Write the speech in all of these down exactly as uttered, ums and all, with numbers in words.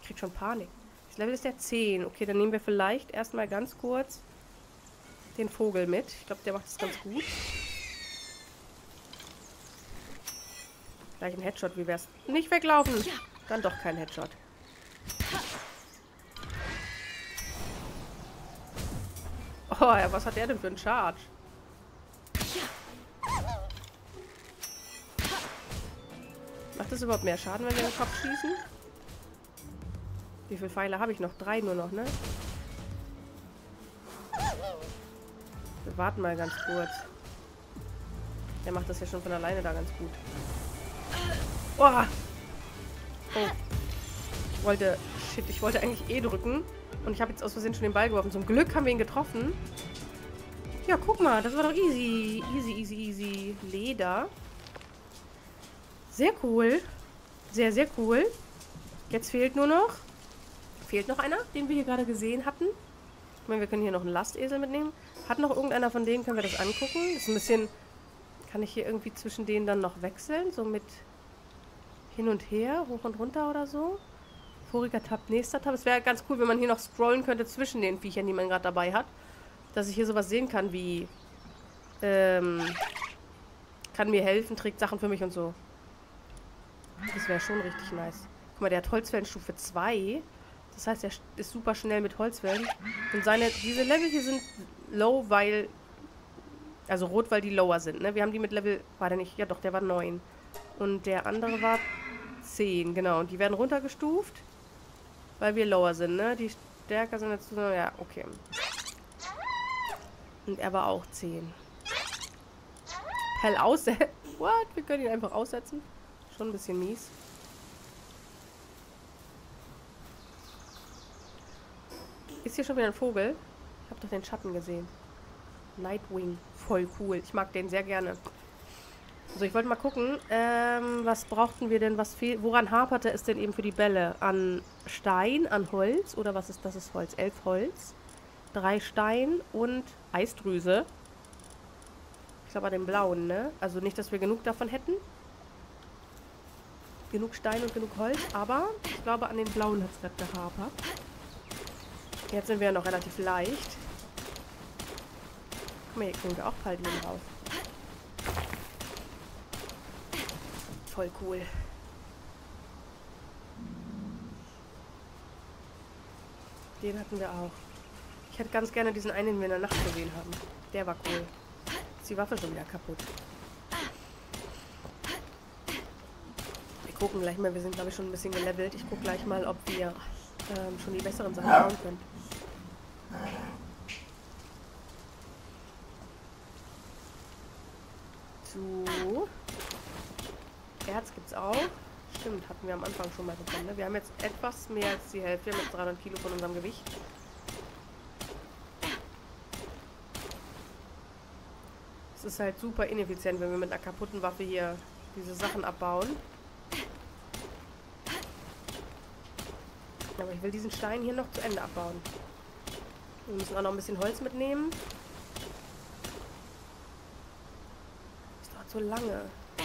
krieg schon Panik. Das Level ist der zehn. Okay, dann nehmen wir vielleicht erstmal ganz kurz den Vogel mit. Ich glaube, der macht das ganz gut. Gleich ein Headshot, wie wär's? Nicht weglaufen! Dann doch kein Headshot. Oh, ja, was hat der denn für einen Charge? Macht das überhaupt mehr Schaden, wenn wir den Kopf schießen? Wie viele Pfeile habe ich noch? Drei nur noch, ne? Wir warten mal ganz kurz. Der macht das ja schon von alleine da ganz gut. Oh! Oh. Ich wollte... Shit, ich wollte eigentlich eh drücken. Und ich habe jetzt aus Versehen schon den Ball geworfen. Zum Glück haben wir ihn getroffen. Ja, guck mal. Das war doch easy. Easy, easy, easy. Leder. Sehr cool. Sehr, sehr cool. Jetzt fehlt nur noch... Fehlt noch einer, den wir hier gerade gesehen hatten. Ich meine, wir können hier noch einen Lastesel mitnehmen. Hat noch irgendeiner von denen, können wir das angucken? Das ist ein bisschen... Kann ich hier irgendwie zwischen denen dann noch wechseln? So mit hin und her, hoch und runter oder so? Voriger Tab, nächster Tab. Es wäre ganz cool, wenn man hier noch scrollen könnte zwischen den Viechern, die man gerade dabei hat. Dass ich hier sowas sehen kann wie... Ähm... Kann mir helfen, trägt Sachen für mich und so. Das wäre schon richtig nice. Guck mal, der hat Holzwellenstufe zwei. Das heißt, er ist super schnell mit Holzwellen. Und seine... Diese Level hier sind low, weil... Also rot, weil die lower sind, ne? Wir haben die mit Level... War der nicht? Ja doch, der war neun. Und der andere war zehn, genau. Und die werden runtergestuft, weil wir lower sind, ne? Die stärker sind jetzt... Ja, okay. Und er war auch zehn. Hell aussetzen. What? Wir können ihn einfach aussetzen. Schon ein bisschen mies. Ist hier schon wieder ein Vogel? Ich habe doch den Schatten gesehen. Nightwing. Voll cool. Ich mag den sehr gerne. So, ich wollte mal gucken, ähm, was brauchten wir denn, was fehlt, woran haperte es denn eben für die Bälle? An Stein, an Holz, oder was ist, das ist Holz? Elf Holz, drei Stein und Eisdrüse. Ich glaube, an den blauen, ne? Also nicht, dass wir genug davon hätten. Genug Stein und genug Holz, aber ich glaube, an den blauen hat es gerade gehapert. Jetzt sind wir ja noch relativ leicht. Guck mal, hier kriegen wir auch Paladinen raus. Voll cool. Den hatten wir auch. Ich hätte ganz gerne diesen einen, den wir in der Nacht gesehen haben. Der war cool. Ist die Waffe schon wieder kaputt. Wir gucken gleich mal. Wir sind, glaube ich, schon ein bisschen gelevelt. Ich gucke gleich mal, ob wir ähm, schon die besseren Sachen bauen können. So. Erz gibt's auch. Stimmt, hatten wir am Anfang schon mal bekommen. Ne? Wir haben jetzt etwas mehr als die Hälfte. Wir haben jetzt dreihundert Kilo von unserem Gewicht. Es ist halt super ineffizient, wenn wir mit einer kaputten Waffe hier diese Sachen abbauen. Aber ich will diesen Stein hier noch zu Ende abbauen. Wir müssen auch noch ein bisschen Holz mitnehmen. Das dauert so lange.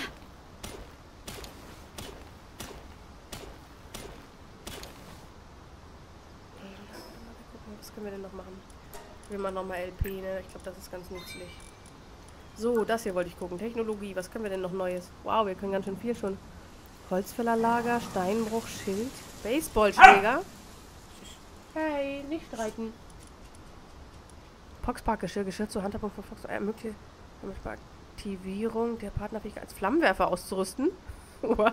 Was können wir denn noch machen? Wir machen nochmal L P, ne? Ich glaube, das ist ganz nützlich. So, das hier wollte ich gucken. Technologie, was können wir denn noch Neues? Wow, wir können ganz schön viel schon. Holzfällerlager, Steinbruch, Schild, Baseballschläger. Hey, nicht streiten. Poxpark-Geschirr, Geschirr zur Handhabung von Fox. Ermöglicht Aktivierung der Partnerfähigkeit als Flammenwerfer auszurüsten. What?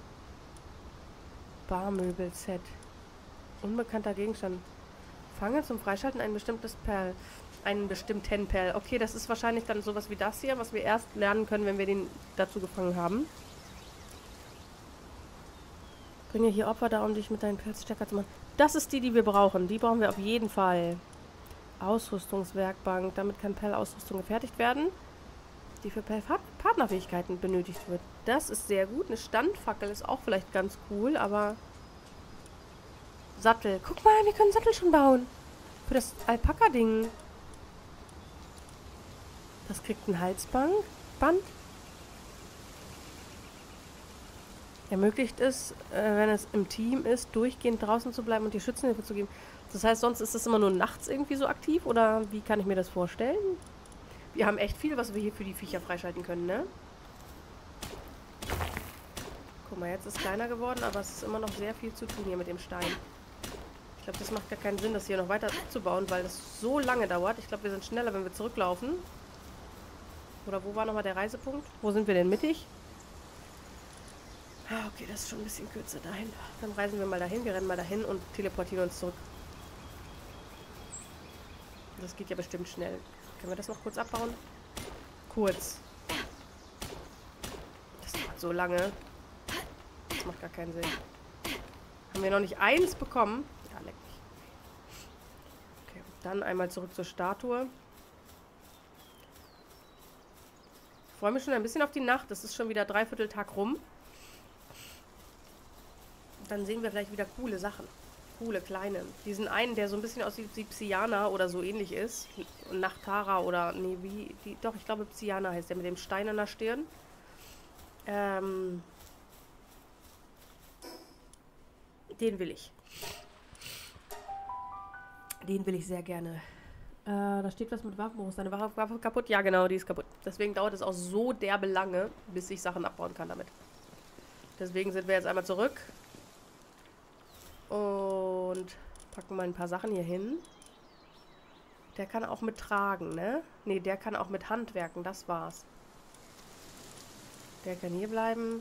Barmöbel-Set. Unbekannter Gegenstand. Fange zum Freischalten ein bestimmtes Perl. Einen bestimmten Perl. Okay, das ist wahrscheinlich dann sowas wie das hier, was wir erst lernen können, wenn wir den dazu gefangen haben. Bringe hier Opfer da, um dich mit deinen Perls stärker zu machen. Das ist die, die wir brauchen. Die brauchen wir auf jeden Fall. Ausrüstungswerkbank. Damit kann Perl-Ausrüstung gefertigt werden, die für Perl-Partnerfähigkeiten benötigt wird. Das ist sehr gut. Eine Standfackel ist auch vielleicht ganz cool, aber... Sattel. Guck mal, wir können Sattel schon bauen. Für das Alpaka-Ding. Das kriegt ein Halsband. Band. ermöglicht es, äh, wenn es im Team ist, durchgehend draußen zu bleiben und die Schützenhilfe zu geben. Das heißt, sonst ist das immer nur nachts irgendwie so aktiv? Oder wie kann ich mir das vorstellen? Wir haben echt viel, was wir hier für die Viecher freischalten können, ne? Guck mal, jetzt ist es kleiner geworden, aber es ist immer noch sehr viel zu tun hier mit dem Stein. Ich glaube, das macht gar keinen Sinn, das hier noch weiter abzubauen, weil das so lange dauert. Ich glaube, wir sind schneller, wenn wir zurücklaufen. Oder wo war nochmal der Reisepunkt? Wo sind wir denn mittig? Ah, okay, das ist schon ein bisschen kürzer dahin. Dann reisen wir mal dahin, wir rennen mal dahin und teleportieren uns zurück. Das geht ja bestimmt schnell. Können wir das noch kurz abbauen? Kurz. Das dauert so lange. Das macht gar keinen Sinn. Haben wir noch nicht eins bekommen? Ja, leck mich. Okay, dann einmal zurück zur Statue. Ich freue mich schon ein bisschen auf die Nacht. Es ist schon wieder dreiviertel Tag rum. Dann sehen wir vielleicht wieder coole Sachen. Coole, kleine. Diesen einen, der so ein bisschen aussieht wie Psyana oder so ähnlich ist. Nachtara oder, nee, wie, wie, doch, ich glaube Psyana heißt der, mit dem Stein an der Stirn. Ähm, den will ich. Den will ich sehr gerne. Äh, da steht was mit Waffen. Wo ist deine Waffe kaputt? Ja, genau, die ist kaputt. Deswegen dauert es auch so derbe lange, bis ich Sachen abbauen kann damit. Deswegen sind wir jetzt einmal zurück. Und packen mal ein paar Sachen hier hin. Der kann auch mit tragen, ne? Ne, der kann auch mit Handwerken, das war's. Der kann hier bleiben.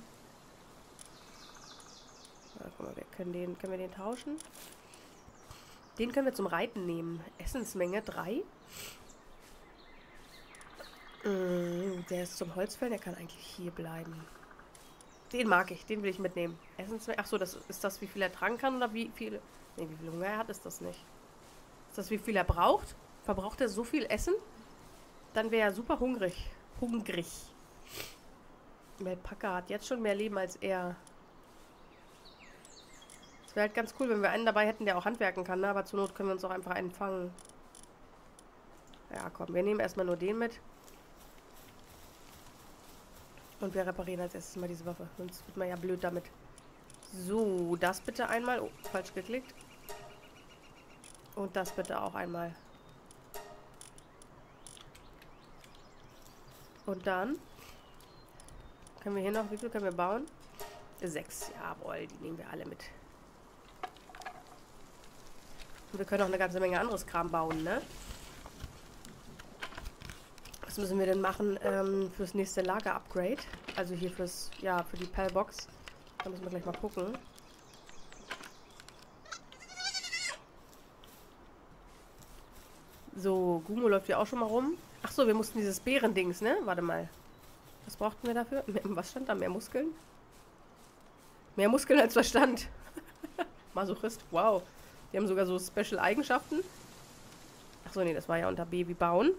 Ja, guck mal, wir können den, können wir den tauschen? Den können wir zum Reiten nehmen. Essensmenge drei. Mm, der ist zum Holzfällen, der kann eigentlich hier bleiben. Den mag ich, den will ich mitnehmen. Essensmenge, achso, das ist das, wie viel er tragen kann oder wie viel... Ne, wie viel Hunger er hat, ist das nicht. Ist das, wie viel er braucht? Verbraucht er so viel Essen? Dann wäre er super hungrig. Hungrig. Melpaka hat jetzt schon mehr Leben als er. Es wäre halt ganz cool, wenn wir einen dabei hätten, der auch handwerken kann, ne? Aber zur Not können wir uns auch einfach einen fangen. Ja, komm, wir nehmen erstmal nur den mit. Und wir reparieren als erstes mal diese Waffe. Sonst wird man ja blöd damit. So, das bitte einmal. Oh, falsch geklickt. Und das bitte auch einmal. Und dann können wir hier noch, wie viel können wir bauen? Sechs, jawohl, die nehmen wir alle mit. Und wir können auch eine ganze Menge anderes Kram bauen, ne? Was müssen wir denn machen ähm, fürs nächste Lager-Upgrade? Also hier fürs, ja, für die Pellbox. Da müssen wir gleich mal gucken. So, Gumo läuft ja auch schon mal rum. Ach so, wir mussten dieses Bärendings, ne? Warte mal. Was brauchten wir dafür? Was stand da? Mehr Muskeln? Mehr Muskeln als Verstand. Masochist, wow. Die haben sogar so Special-Eigenschaften. Ach so, nee, das war ja unter B wie Bauen.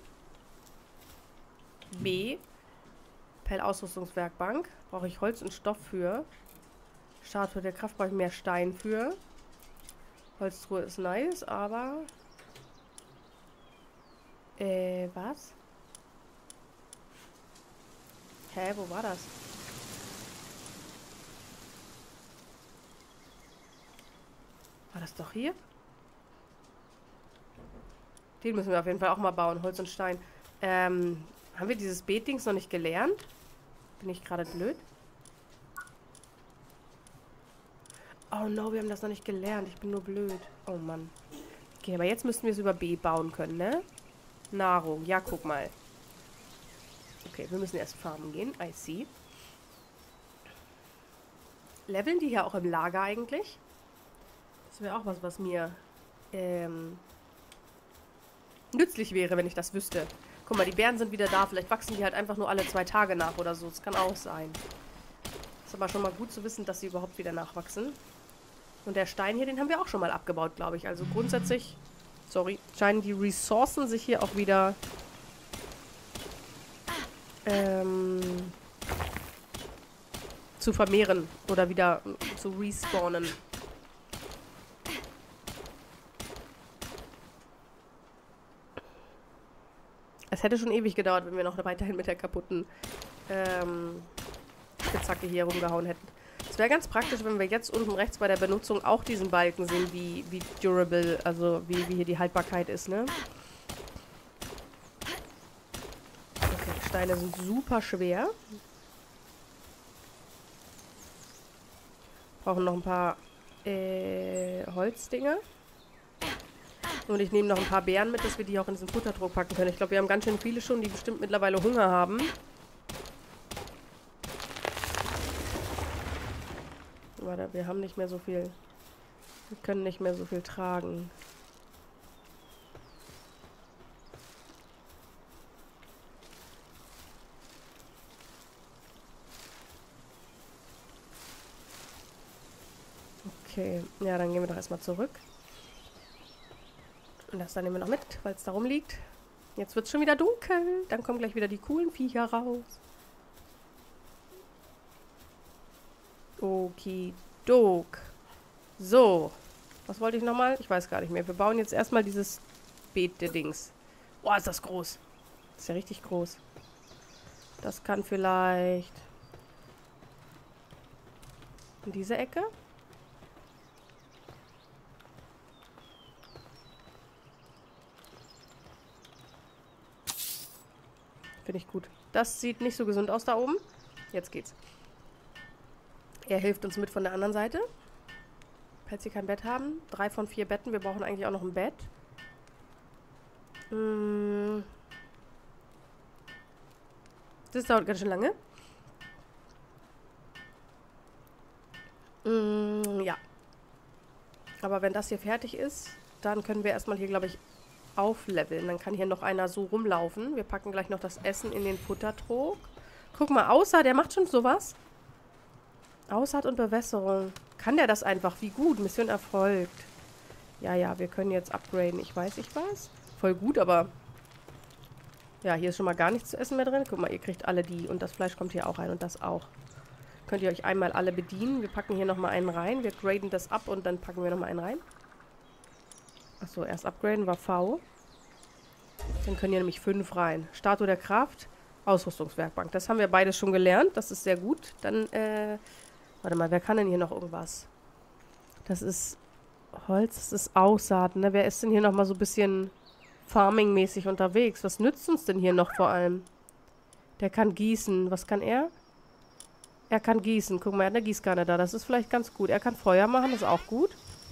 B. Pell-Ausrüstungswerkbank. Brauche ich Holz und Stoff für. Statue der Kraft brauche ich mehr Stein für. Holztruhe ist nice, aber... Äh, was? Hä, wo war das? War das doch hier? Den müssen wir auf jeden Fall auch mal bauen. Holz und Stein. Ähm, haben wir dieses Beetdings noch nicht gelernt? Bin ich gerade blöd? Oh no, wir haben das noch nicht gelernt. Ich bin nur blöd. Oh Mann. Okay, aber jetzt müssten wir es über B bauen können, ne? Nahrung. Ja, guck mal. Okay, wir müssen erst farmen gehen. I see. Leveln die hier auch im Lager eigentlich? Das wäre auch was, was mir ähm, nützlich wäre, wenn ich das wüsste. Guck mal, die Bären sind wieder da. Vielleicht wachsen die halt einfach nur alle zwei Tage nach oder so. Das kann auch sein. Ist aber schon mal gut zu wissen, dass sie überhaupt wieder nachwachsen. Und der Stein hier, den haben wir auch schon mal abgebaut, glaube ich. Also grundsätzlich, sorry, scheinen die Ressourcen sich hier auch wieder ähm, zu vermehren oder wieder zu respawnen. Es hätte schon ewig gedauert, wenn wir noch weiterhin mit der kaputten ähm, Spitzhacke hier rumgehauen hätten. Es wäre ganz praktisch, wenn wir jetzt unten rechts bei der Benutzung auch diesen Balken sehen, wie, wie durable, also wie, wie hier die Haltbarkeit ist, ne? Okay, die Steine sind super schwer. Brauchen noch ein paar äh, Holzdinger. Und ich nehme noch ein paar Beeren mit, dass wir die auch in diesen Futtertrog packen können. Ich glaube, wir haben ganz schön viele schon, die bestimmt mittlerweile Hunger haben. Warte, wir haben nicht mehr so viel. Wir können nicht mehr so viel tragen. Okay, ja, dann gehen wir doch erstmal zurück. Und das dann nehmen wir noch mit, weil es darum liegt. Jetzt wird es schon wieder dunkel. Dann kommen gleich wieder die coolen Viecher raus. Okidok. So. Was wollte ich nochmal? Ich weiß gar nicht mehr. Wir bauen jetzt erstmal dieses Beete-Dings. Boah, ist das groß. Das ist ja richtig groß. Das kann vielleicht in diese Ecke. Finde ich gut. Das sieht nicht so gesund aus da oben. Jetzt geht's. Er hilft uns mit von der anderen Seite. Falls sie kein Bett haben. Drei von vier Betten. Wir brauchen eigentlich auch noch ein Bett. Hm. Das dauert ganz schön lange. Hm, ja. Aber wenn das hier fertig ist, dann können wir erstmal hier, glaube ich, aufleveln. Dann kann hier noch einer so rumlaufen. Wir packen gleich noch das Essen in den Futtertrog. Guck mal, Außer, der macht schon sowas. Aussaat und Bewässerung. Kann der das einfach? Wie gut. Mission erfolgt. Ja, ja, wir können jetzt upgraden. Ich weiß nicht was. Voll gut, aber ja, hier ist schon mal gar nichts zu essen mehr drin. Guck mal, ihr kriegt alle die. Und das Fleisch kommt hier auch rein und das auch. Könnt ihr euch einmal alle bedienen. Wir packen hier nochmal einen rein. Wir graden das ab und dann packen wir nochmal einen rein. Achso, erst upgraden war V. Dann können hier nämlich fünf rein. Statue der Kraft, Ausrüstungswerkbank. Das haben wir beides schon gelernt. Das ist sehr gut. Dann, äh, warte mal, wer kann denn hier noch irgendwas? Das ist Holz, das ist Aussaat, ne? Wer ist denn hier nochmal so ein bisschen Farming-mäßig unterwegs? Was nützt uns denn hier noch vor allem? Der kann gießen. Was kann er? Er kann gießen. Guck mal, er hat eine Gießkanne da. Das ist vielleicht ganz gut. Er kann Feuer machen, das ist auch gut.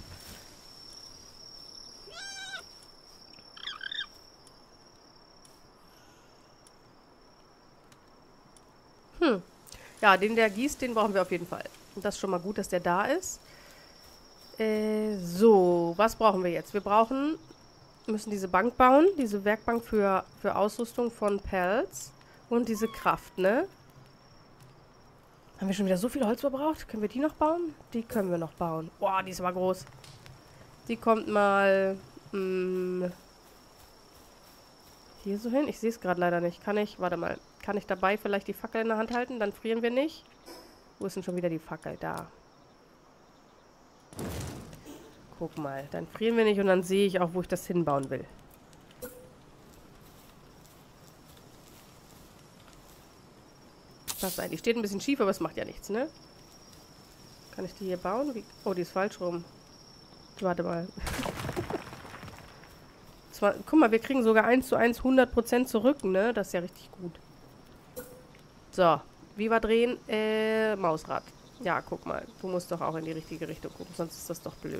Hm. Ja, den, der gießt, den brauchen wir auf jeden Fall. Und das ist schon mal gut, dass der da ist. Äh, so, was brauchen wir jetzt? Wir brauchen, müssen diese Bank bauen, diese Werkbank für, für Ausrüstung von Pelz und diese Kraft, ne? Haben wir schon wieder so viel Holz verbraucht? Können wir die noch bauen? Die können wir noch bauen. Boah, die ist aber groß. Die kommt mal mh, hier so hin. Ich sehe es gerade leider nicht. Kann ich, warte mal, kann ich dabei vielleicht die Fackel in der Hand halten? Dann frieren wir nicht. Wo ist denn schon wieder die Fackel? Da. Guck mal, dann frieren wir nicht und dann sehe ich auch, wo ich das hinbauen will. Passt ein. Die steht ein bisschen schief, aber es macht ja nichts, ne? Kann ich die hier bauen? Wie? Oh, die ist falsch rum. Warte mal. Zwar, guck mal, wir kriegen sogar eins zu eins hundert Prozent zurück, ne? Das ist ja richtig gut. So, wie wir drehen? Äh, Mausrad. Ja, guck mal. Du musst doch auch in die richtige Richtung gucken, sonst ist das doch blöd.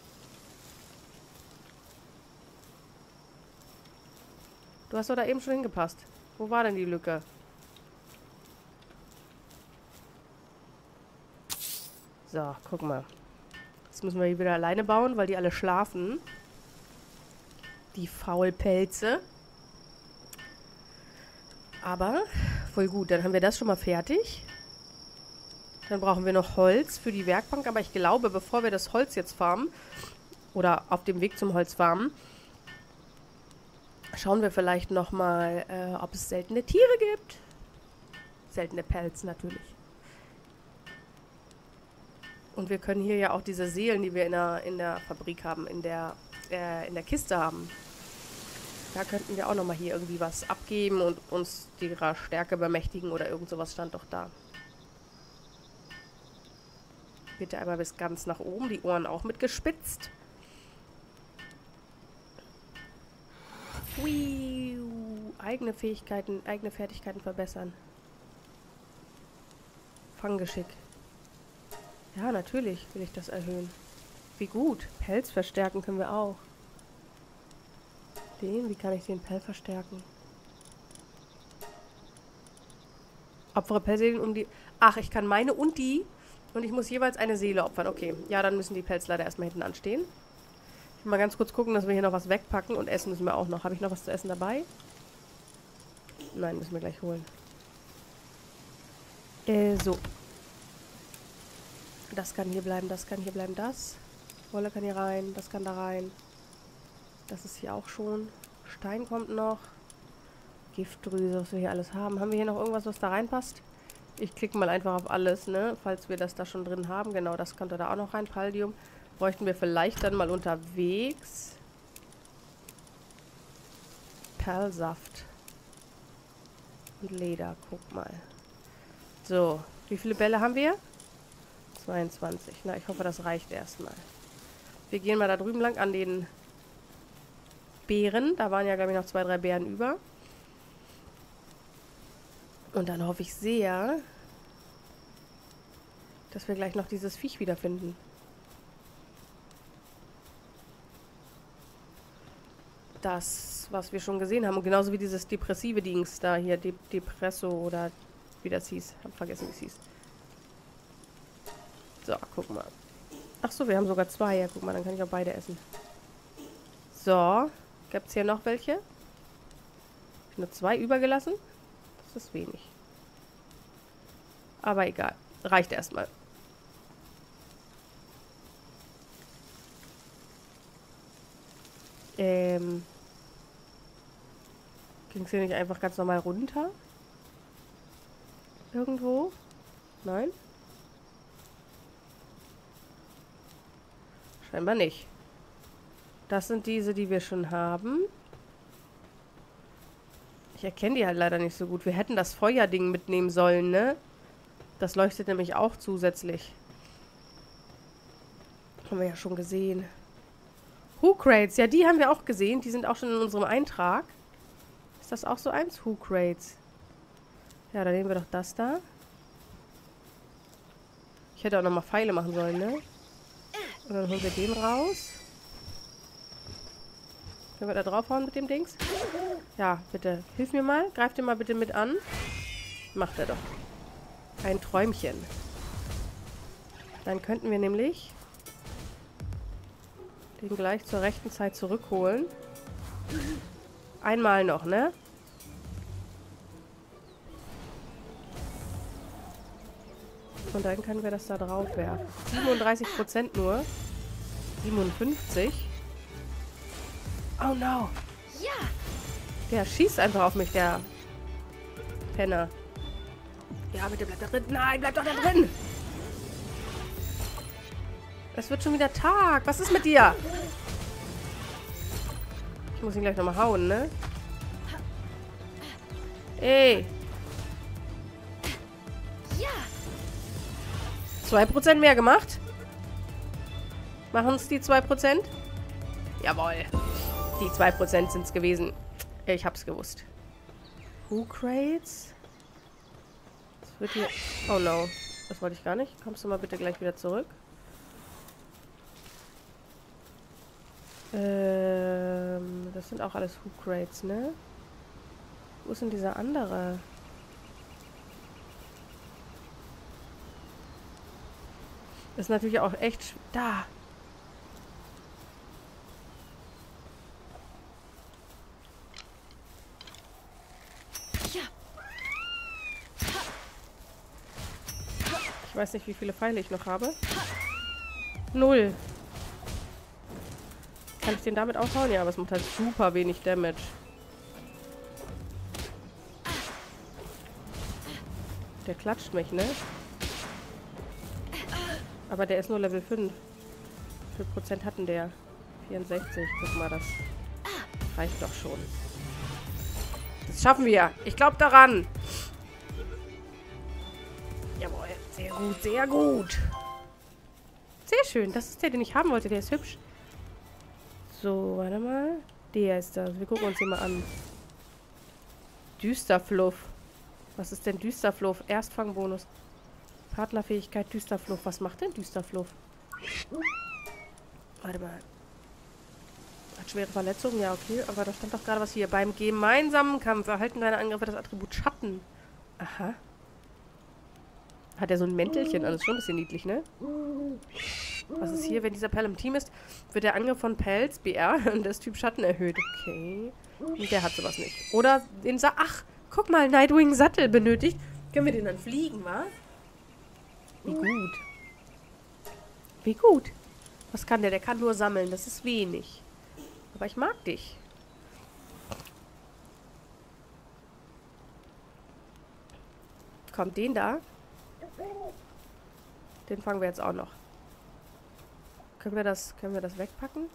Du hast doch da eben schon hingepasst. Wo war denn die Lücke? So, guck mal. Jetzt müssen wir hier wieder alleine bauen, weil die alle schlafen. Die Faulpelze. Aber voll gut. Dann haben wir das schon mal fertig. Dann brauchen wir noch Holz für die Werkbank. Aber ich glaube, bevor wir das Holz jetzt farmen, oder auf dem Weg zum Holz farmen, schauen wir vielleicht nochmal, äh, ob es seltene Tiere gibt. Seltene Pelze natürlich. Und wir können hier ja auch diese Seelen, die wir in der, in der Fabrik haben, in der, äh, in der Kiste haben. Da könnten wir auch nochmal hier irgendwie was abgeben und uns ihrer Stärke bemächtigen oder irgend sowas stand doch da. Bitte einmal bis ganz nach oben. Die Ohren auch mitgespitzt. Hui. Eigene Fähigkeiten, eigene Fertigkeiten verbessern. Fanggeschick. Ja, natürlich will ich das erhöhen. Wie gut. Pelz verstärken können wir auch. Den, wie kann ich den Pelz verstärken? Opfere Pelzseelen um die... Ach, ich kann meine und die. Und ich muss jeweils eine Seele opfern. Okay, ja, dann müssen die Pelz leider erstmal hinten anstehen. Ich will mal ganz kurz gucken, dass wir hier noch was wegpacken. Und essen müssen wir auch noch. Habe ich noch was zu essen dabei? Nein, müssen wir gleich holen. Äh, so. Das kann hier bleiben, das kann hier bleiben, das. Wolle kann hier rein, das kann da rein. Das ist hier auch schon. Stein kommt noch. Giftdrüse, was wir hier alles haben. Haben wir hier noch irgendwas, was da reinpasst? Ich klicke mal einfach auf alles, ne? Falls wir das da schon drin haben. Genau, das kommt da auch noch rein. Paldium. Bräuchten wir vielleicht dann mal unterwegs. Perlsaft. Und Leder, guck mal. So, wie viele Bälle haben wir? zweiundzwanzig. Na, ich hoffe, das reicht erstmal. Wir gehen mal da drüben lang an den Beeren. Da waren ja, glaube ich, noch zwei, drei Beeren über. Und dann hoffe ich sehr, dass wir gleich noch dieses Viech wiederfinden. Das, was wir schon gesehen haben. Und genauso wie dieses depressive Dings da hier. De Depresso oder wie das hieß. Hab vergessen, wie es hieß. So, guck mal. Ach so, wir haben sogar zwei. Ja, guck mal, dann kann ich auch beide essen. So. Gibt es hier noch welche? Hab ich nur zwei übergelassen? Das ist wenig. Aber egal. Reicht erstmal. Ähm. Ging es hier nicht einfach ganz normal runter? Irgendwo? Nein? Scheinbar nicht. Das sind diese, die wir schon haben. Ich erkenne die halt leider nicht so gut. Wir hätten das Feuerding mitnehmen sollen, ne? Das leuchtet nämlich auch zusätzlich. Haben wir ja schon gesehen. Who-Crates, ja, die haben wir auch gesehen. Die sind auch schon in unserem Eintrag. Ist das auch so eins? Who-Crates. Ja, dann nehmen wir doch das da. Ich hätte auch nochmal Pfeile machen sollen, ne? Und dann holen wir den raus. Können wir da draufhauen mit dem Dings? Ja, bitte. Hilf mir mal. Greif den mal bitte mit an. Macht er doch. Ein Träumchen. Dann könnten wir nämlich den gleich zur rechten Zeit zurückholen. Einmal noch, ne? Und dann können wir das da drauf werfen. siebenunddreißig Prozent nur. siebenundfünfzig. Oh no. Ja. Der schießt einfach auf mich, der Penner. Ja, bitte bleib da drin. Nein, bleib doch da drin. Es wird schon wieder Tag. Was ist mit dir? Ich muss ihn gleich nochmal hauen, ne? Ey. Ja. zwei Prozent mehr gemacht? Machen es die zwei Prozent? Jawohl. Die zwei Prozent sind es gewesen. Ich hab's gewusst. Who-Crates? Das wird hier... Oh no. Das wollte ich gar nicht. Kommst du mal bitte gleich wieder zurück? Ähm, das sind auch alles Who-Crates, ne? Wo ist denn dieser andere? Das ist natürlich auch echt... Da! Ich weiß nicht, wie viele Pfeile ich noch habe. Null. Kann ich den damit aufhauen? Ja, aber es macht halt super wenig Damage. Der klatscht mich, ne? Aber der ist nur Level fünf. Wie viel Prozent hatten der? vierundsechzig. Guck mal, das reicht doch schon. Das schaffen wir. Ich glaube daran. Jawohl. Sehr gut, sehr gut. Sehr schön. Das ist der, den ich haben wollte. Der ist hübsch. So, warte mal. Der ist das. Wir gucken uns den mal an. Düsterfluff. Was ist denn Düsterfluff? Erstfangbonus. Partnerfähigkeit Düsterfluff. Was macht denn Düsterfluff? Warte mal. Hat schwere Verletzungen? Ja, okay. Aber da stand doch gerade was hier. Beim gemeinsamen Kampf erhalten deine Angriffe das Attribut Schatten. Aha. Hat er so ein Mäntelchen? Alles schon ein bisschen niedlich, ne? Was ist hier? Wenn dieser Perl im Team ist, wird der Angriff von Pelz, B R, des Typ Schatten erhöht. Okay. Und der hat sowas nicht. Oder den Sa... Ach, guck mal, Nightwing Sattel benötigt. Können wir den dann fliegen, wa? Wie gut. Wie gut. Was kann der? Der kann nur sammeln. Das ist wenig. Aber ich mag dich. Kommt den da? Den fangen wir jetzt auch noch. Können wir das, können wir das wegpacken?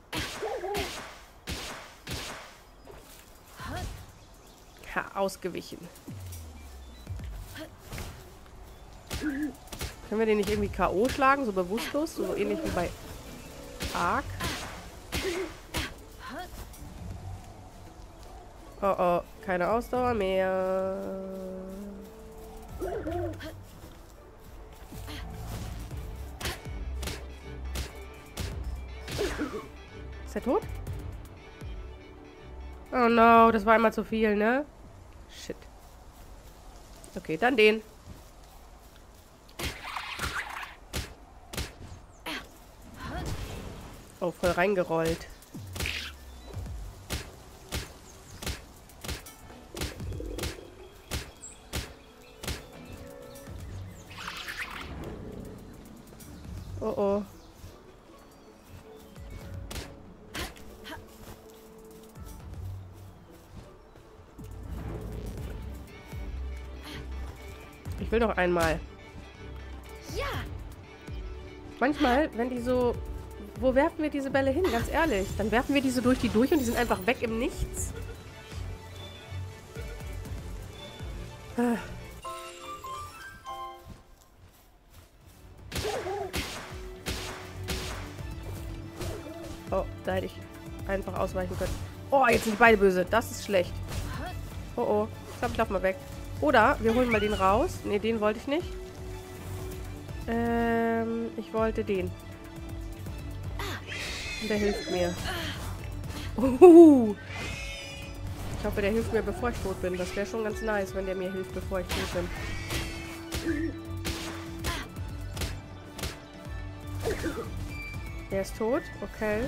Ha, ausgewichen. Können wir den nicht irgendwie K O schlagen, so bewusstlos? So ähnlich wie bei Ark? Oh oh, keine Ausdauer mehr. Ist er tot? Oh no, das war einmal zu viel, ne? Shit. Okay, dann den. Oh, voll reingerollt. Oh oh. Ich will noch einmal. Ja. Manchmal, wenn die so... Wo werfen wir diese Bälle hin? Ganz ehrlich. Dann werfen wir diese durch die durch und die sind einfach weg im Nichts. Ah. Oh, da hätte ich einfach ausweichen können. Oh, jetzt sind die beide böse. Das ist schlecht. Oh, oh. Ich glaube, ich lauf mal weg. Oder wir holen mal den raus. Ne, den wollte ich nicht. Ähm, ich wollte den. Und der hilft mir. Uhuhu. Ich hoffe, der hilft mir, bevor ich tot bin. Das wäre schon ganz nice, wenn der mir hilft, bevor ich tot bin. Der ist tot. Okay.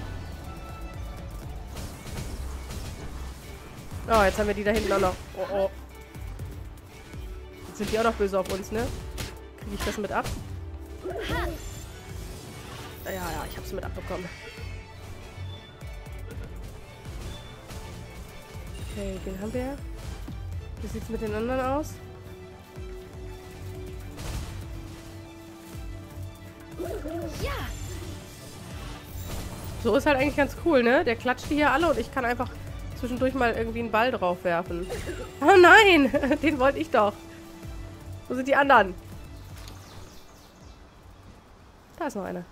Oh, jetzt haben wir die da hinten auch noch. Oh, oh. Jetzt sind die auch noch böse auf uns, ne? Kriege ich das mit ab? Ja, ja, ich hab's mit abbekommen. Okay, den haben wir. Wie sieht's mit den anderen aus? Ja. So ist halt eigentlich ganz cool, ne? Der klatscht die hier alle und ich kann einfach zwischendurch mal irgendwie einen Ball drauf werfen. Oh nein! Den wollte ich doch. Wo sind die anderen? Da ist noch einer.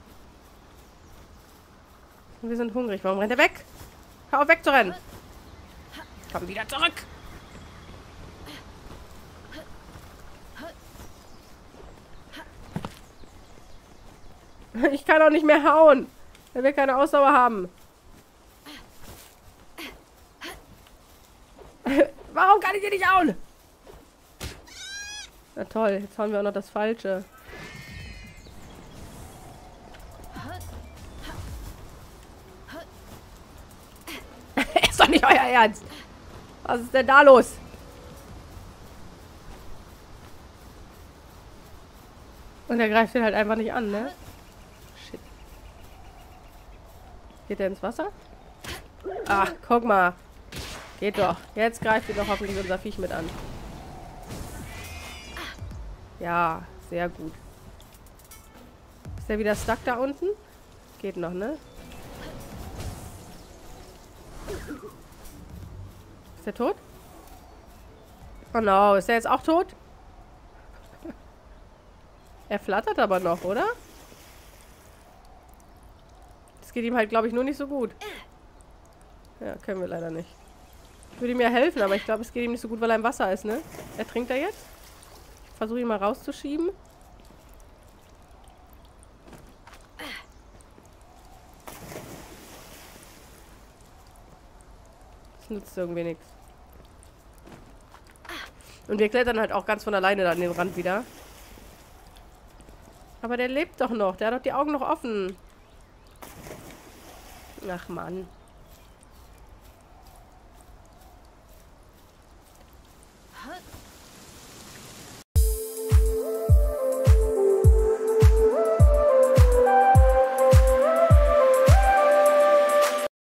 Und wir sind hungrig. Warum rennt er weg? Hör auf wegzurennen! Komm wieder zurück! Ich kann auch nicht mehr hauen. Er will keine Ausdauer haben. Warum kann ich hier nicht hauen? Na toll, jetzt hauen wir auch noch das Falsche. Ist doch nicht euer Ernst. Was ist denn da los? Und er greift ihn halt einfach nicht an, ne? Shit. Geht der ins Wasser? Ach, guck mal. Geht doch. Jetzt greift ihn doch hoffentlich unser Viech mit an. Ja, sehr gut. Ist der wieder stuck da unten? Geht noch, ne? Ist der tot? Oh no, ist der jetzt auch tot? Er flattert aber noch, oder? Das geht ihm halt, glaube ich, nur nicht so gut. Ja, können wir leider nicht. Ich würde ihm ja helfen, aber ich glaube, es geht ihm nicht so gut, weil er im Wasser ist, ne? Ertrinkt er jetzt? Ich versuche ihn mal rauszuschieben. Das nützt irgendwie nichts. Und wir klettern halt auch ganz von alleine da an den Rand wieder. Aber der lebt doch noch. Der hat doch die Augen noch offen. Ach Mann.